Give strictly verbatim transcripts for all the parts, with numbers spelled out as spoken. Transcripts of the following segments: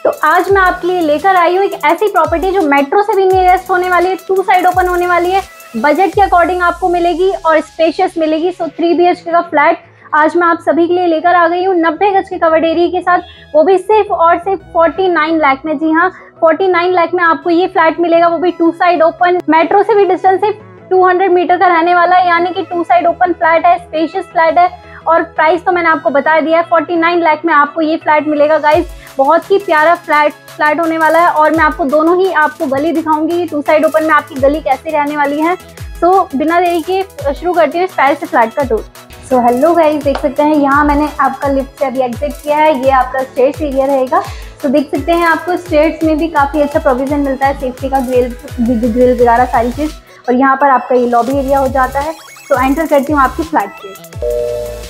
तो आज मैं आपके लिए लेकर आई हूँ एक ऐसी प्रॉपर्टी जो मेट्रो से भी नियरेस्ट होने वाली है, टू साइड ओपन होने वाली है, बजट के अकॉर्डिंग आपको मिलेगी और स्पेशियस मिलेगी। So three B H K का फ्लैट आज मैं आप सभी के लिए लेकर आ गई हूँ नब्बे गज के कवर्ड एरिया के साथ, वो भी सिर्फ और सिर्फ उनचास लाख में। जी हाँ, उनचास लाख में आपको ये फ्लैट मिलेगा, वो भी टू साइड ओपन। मेट्रो से भी डिस्टेंस सिर्फ दो सौ मीटर का रहने वाला है, यानी कि टू साइड ओपन फ्लैट है, स्पेशियस फ्लैट है। और प्राइस तो मैंने आपको बता दिया है, उनचास लाख में आपको ये फ्लैट मिलेगा गाइस। बहुत ही प्यारा फ्लैट फ्लैट होने वाला है और मैं आपको दोनों ही आपको गली दिखाऊंगी, टू साइड ओपन में आपकी गली कैसे रहने वाली है। सो so, बिना देरी के शुरू करती हूँ इस प्यारे से फ्लैट का टूर। सो हेलो गाइस, देख सकते हैं यहाँ मैंने आपका लिफ्ट से अभी एग्जिट किया है, ये आपका स्टेयर्स एरिया रहेगा। तो देख सकते हैं आपको स्टेयर्स में भी काफ़ी अच्छा प्रोविजन मिलता है, सेफ्टी का ग्रिल ग्रिल वगैरह सारी चीज़। और यहाँ पर आपका ये लॉबी एरिया हो जाता है। तो एंटर करती हूँ आपकी फ्लैट के।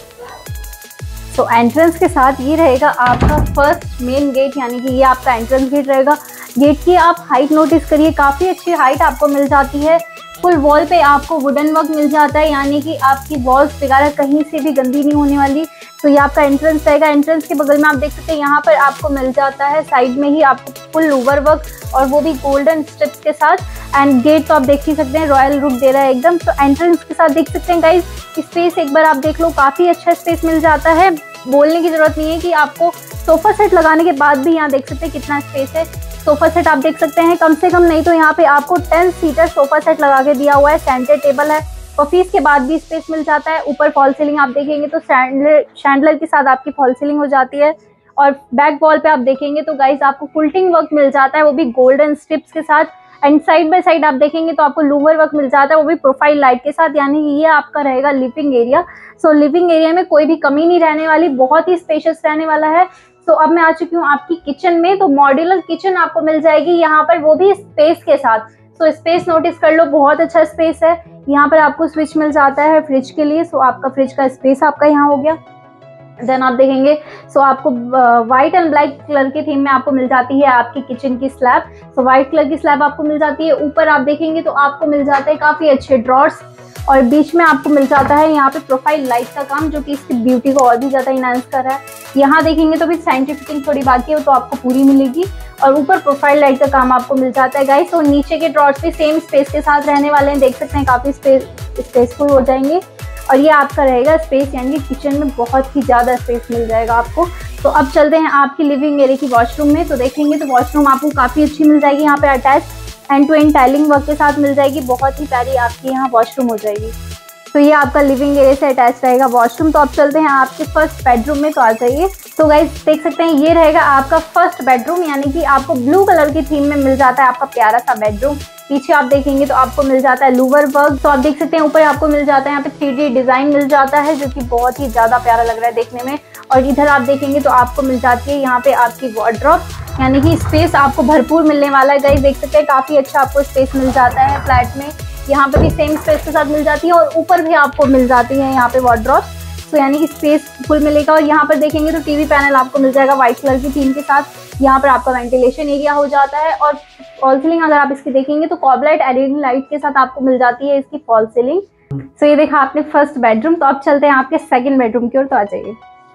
तो एंट्रेंस के साथ ये रहेगा आपका फर्स्ट मेन गेट, यानी कि ये आपका एंट्रेंस गेट रहेगा। गेट की आप हाइट नोटिस करिए, काफ़ी अच्छी हाइट आपको मिल जाती है। फुल वॉल पे आपको वुडन वर्क मिल जाता है, यानी कि आपकी वॉल्स वगैरह कहीं से भी गंदी नहीं होने वाली। तो ये आपका एंट्रेंस रहेगा। एंट्रेंस के बगल में आप देख सकते हैं यहाँ पर आपको मिल जाता है साइड में ही आपको फुल ओवर वर्क, और वो भी गोल्डन स्ट्रिप्स के साथ। एंड गेट तो आप देख ही सकते हैं, रॉयल लुक दे रहा है एकदम। तो एंट्रेंस के साथ देख सकते हैं गाइस, स्पेस एक बार आप देख लो, काफ़ी अच्छा स्पेस मिल जाता है। बोलने की जरूरत नहीं है कि आपको सोफा सेट लगाने के बाद भी यहाँ देख सकते हैं कितना स्पेस है। सोफा सेट आप देख सकते हैं, कम से कम नहीं तो यहाँ पे आपको टेन सीटर सोफा सेट लगा के दिया हुआ है। सेंटर टेबल है, ऑफिस के बाद भी स्पेस मिल जाता है। ऊपर फॉल सीलिंग आप देखेंगे तो शैंडलर शैंडलर के साथ आपकी फॉल सीलिंग हो जाती है। और बैक वॉल पे आप देखेंगे तो गाइस आपको कुल्टिंग वर्क मिल जाता है, वो भी गोल्डन स्ट्रिप्स के साथ। एंड साइड बाय साइड आप देखेंगे तो आपको लूवर वर्क मिल जाता है, वो भी प्रोफाइल लाइट के साथ, यानी कि ये आपका रहेगा living area. So living area में कोई भी कमी नहीं रहने वाली, बहुत ही स्पेशियस रहने वाला है। सो so, अब मैं आ चुकी हूँ आपकी किचन में। तो मॉड्यूलर किचन आपको मिल जाएगी यहाँ पर, वो भी स्पेस के साथ। सो so, स्पेस नोटिस कर लो, बहुत अच्छा स्पेस है। यहाँ पर आपको स्विच मिल जाता है फ्रिज के लिए। सो so, आपका फ्रिज का स्पेस आपका यहाँ हो गया। देन आप देखेंगे सो so, आपको व्हाइट एंड ब्लैक कलर के थीम में आपको मिल जाती है आपकी किचन की स्लैब। सो व्हाइट कलर की स्लैब आपको मिल जाती है। ऊपर आप देखेंगे तो आपको मिल जाते हैं काफ़ी अच्छे ड्रॉर्स, और बीच में आपको मिल जाता है यहाँ पे प्रोफाइल लाइट का काम, जो कि इसकी ब्यूटी को और भी ज़्यादा इनहांस कर रहा है। यहाँ देखेंगे तो भी साइंटिफिक थोड़ी बाकी है, तो आपको पूरी मिलेगी। और ऊपर प्रोफाइल लाइट का काम आपको मिल जाता है गाइस। और नीचे के ड्रॉर्स भी सेम स्पेस के साथ रहने वाले हैं, देख सकते हैं काफ़ी स्पेस स्पेसफुल हो जाएंगे। और ये आपका रहेगा स्पेस, यानी किचन में बहुत ही ज़्यादा स्पेस मिल जाएगा आपको। तो अब चलते हैं आपकी लिविंग एरिया की वॉशरूम में। तो देखेंगे तो वॉशरूम आपको काफ़ी अच्छी मिल जाएगी, यहाँ पे attach end to end tiling work के साथ मिल जाएगी। बहुत ही प्यारी आपकी यहाँ वॉशरूम हो जाएगी। तो ये आपका लिविंग एरिया से अटैच रहेगा वॉशरूम। तो अब चलते हैं आपके फर्स्ट बेडरूम में, तो आ जाइए। तो गाइस देख सकते हैं ये रहेगा आपका फर्स्ट बेडरूम, यानी कि आपको ब्लू कलर की थीम में मिल जाता है आपका प्यारा सा बेडरूम। पीछे आप देखेंगे तो आपको मिल जाता है लूवर वर्क। तो आप देख सकते हैं ऊपर आपको मिल जाता है यहाँ पे थ्री डी डिजाइन मिल जाता है, जो कि बहुत ही ज्यादा प्यारा लग रहा है देखने में। और इधर आप देखेंगे तो आपको मिल जाती है यहाँ पे आपकी वार्डरोब, यानी कि स्पेस आपको भरपूर मिलने वाला है। गाइस देख सकते हैं काफी अच्छा आपको स्पेस मिल जाता है फ्लैट में। यहाँ पे भी सेम स्पेस के साथ मिल जाती है, और ऊपर भी आपको मिल जाती है यहाँ पे वार्डरोब। तो यानी कि स्पेस फुल मिलेगा। और यहाँ पर देखेंगे तो टीवी पैनल आपको मिल जाएगा व्हाइट कलर की थीम के साथ। यहाँ पर आपका वेंटिलेशन एरिया हो जाता है। और फॉल सीलिंग अगर आप इसकी देखेंगे तो कॉबलाइट एलईडी लाइट के साथ आपको मिल जाती है इसकी फॉल सीलिंग। सो ये देखा आपने फर्स्ट बेडरूम। तो अब चलते हैं आपके सेकंड बेडरूम की ओर, तो आ जाइए।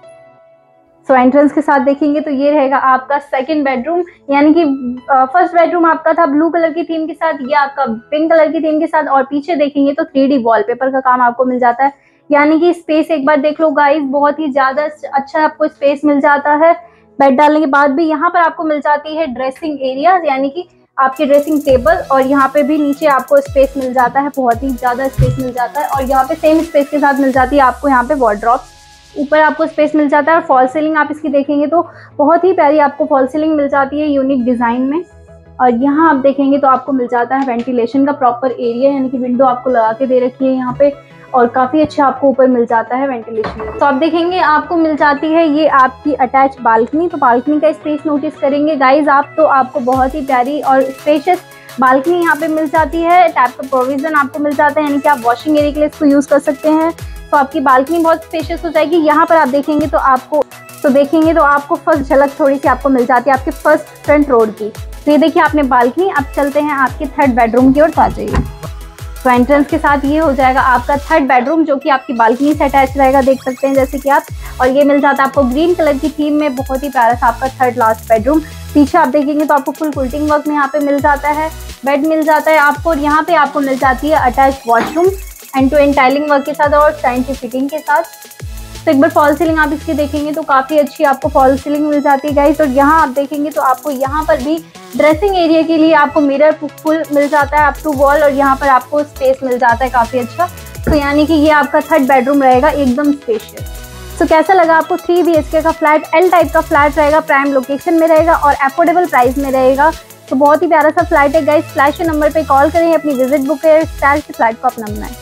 सो एंट्रेंस के साथ देखेंगे तो ये रहेगा आपका सेकंड बेडरूम, यानी कि फर्स्ट बेडरूम आपका था ब्लू कलर की थीम के साथ, ये आपका पिंक कलर की थीम के साथ। और पीछे देखेंगे तो थ्री डी वॉलपेपर का काम आपको मिल जाता है, यानी कि स्पेस एक बार देख लो गाइस, बहुत ही ज्यादा अच्छा आपको स्पेस मिल जाता है। बेड डालने के बाद भी यहाँ पर आपको मिल जाती है ड्रेसिंग एरिया, यानी कि आपकी ड्रेसिंग टेबल। और यहाँ पे भी नीचे आपको स्पेस मिल जाता है, बहुत ही ज्यादा स्पेस मिल जाता है। और यहाँ पे सेम स्पेस के साथ मिल जाती है आपको यहाँ पे वार्डरोब। ऊपर आपको स्पेस मिल जाता है। और फॉल सीलिंग आप इसकी देखेंगे तो बहुत ही प्यारी आपको फॉल सीलिंग मिल जाती है यूनिक डिजाइन में। और यहाँ आप देखेंगे तो आपको मिल जाता है वेंटिलेशन का प्रॉपर एरिया, यानी कि विंडो आपको लगा के दे रखी है यहाँ पे। और काफ़ी अच्छा आपको ऊपर मिल जाता है वेंटिलेशन। तो आप देखेंगे आपको मिल जाती है ये आपकी अटैच बालकनी। तो बालकनी का स्पेस नोटिस करेंगे गाइज आप, तो आपको बहुत ही प्यारी और स्पेशियस बालकनी यहाँ पे मिल जाती है। टैप का प्रोविजन आपको मिल जाता है, यानी कि आप वॉशिंग एरिया के लिए इसको यूज़ कर सकते हैं। तो आपकी बालकनी बहुत स्पेशियस हो जाएगी। यहाँ पर आप देखेंगे तो आपको तो देखेंगे तो आपको फर्स्ट झलक थोड़ी सी आपको मिल जाती है आपके फर्स्ट फ्रंट रोड की। तो ये देखिए आपने बालकनी। अब चलते हैं आपके थर्ड बेडरूम की ओर, तो आ जाइए। तो एंट्रेंस के साथ ये हो जाएगा आपका थर्ड बेडरूम, जो कि आपकी बालकनी से अटैच रहेगा, देख सकते हैं जैसे कि आप। और ये मिल जाता है आपको ग्रीन कलर की थीम में, बहुत ही प्यारा सा आपका थर्ड लास्ट बेडरूम। पीछे आप देखेंगे तो आपको फुल कुल्टिंग वर्क में यहाँ पे मिल जाता है, बेड मिल जाता है आपको, और यहाँ पे आपको मिल जाती है attach washroom end to end tiling work के साथ और टाइम की फिटिंग के साथ। तो एक बार फॉल सीलिंग आप इसकी देखेंगे तो काफ़ी अच्छी आपको फॉल सीलिंग मिल जाती है गाइस। और यहाँ आप देखेंगे तो आपको यहाँ पर भी ड्रेसिंग एरिया के लिए आपको मिरर फुल मिल जाता है अप टू वॉल, और यहाँ पर आपको स्पेस मिल जाता है काफ़ी अच्छा। तो यानी कि ये आपका थर्ड बेडरूम रहेगा एकदम स्पेशियस। तो कैसा लगा आपको थ्री बी एच के का फ्लैट? एल टाइप का फ्लैट रहेगा, प्राइम लोकेशन में रहेगा और अफोर्डेबल प्राइस में रहेगा। तो बहुत ही प्यारा सा फ्लैट है गाइस। फ्लैश नंबर पे कॉल करें, अपनी विजिट बुक करें, स्टार से फ्लैट को अपना बनाएं।